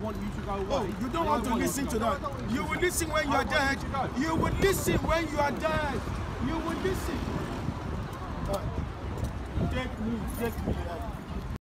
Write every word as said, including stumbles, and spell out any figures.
want you to go away. Oh, you don't want to listen to that. You will listen when you are dead. You will listen when you are dead. You will listen. Take me, take me.